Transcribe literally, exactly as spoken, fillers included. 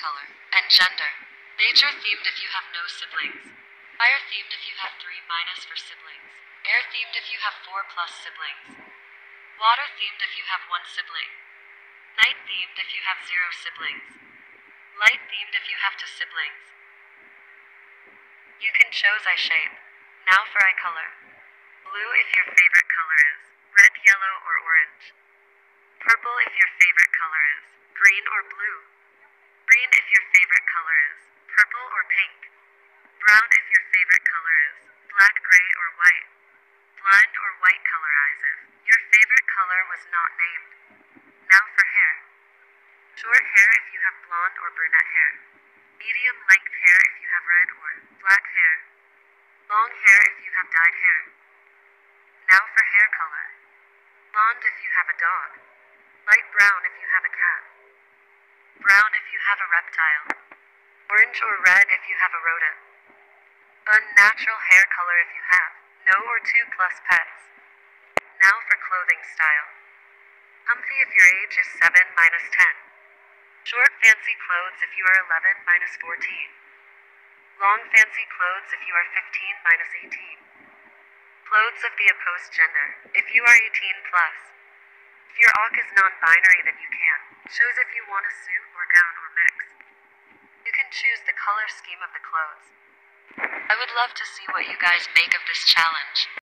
color. And gender. Nature themed if you have no siblings. Fire themed if you have three minus for siblings. Air themed if you have four plus siblings. Water themed if you have one sibling. Night themed if you have zero siblings. Light themed if you have two siblings. You can choose eye shape. Now for eye color. Blue if your favorite color is red, yellow, or orange. Purple if your favorite color is green or blue. Green if your favorite color is purple or pink. Brown if your favorite color is black, gray, or white. Blind or white color eyes if your favorite color was not named. Now for hair. Short hair if you have blonde or brunette hair. Medium length hair if you have red or black hair. Long hair if you have dyed hair. Now for hair color. Blonde if you have a dog. Light brown if you have a cat. Brown if you have a reptile. Orange or red if you have a rodent. Unnatural hair color if you have no or two plus pets. Now for clothing style. Comfy if your age is seven minus ten. Short fancy clothes if you are eleven minus fourteen. Long fancy clothes if you are fifteen minus eighteen. Clothes of the opposed gender if you are eighteen plus. If your A K is non-binary then you can choose if you want a suit or gown or mix. You can choose the color scheme of the clothes. I would love to see what you guys make of this challenge.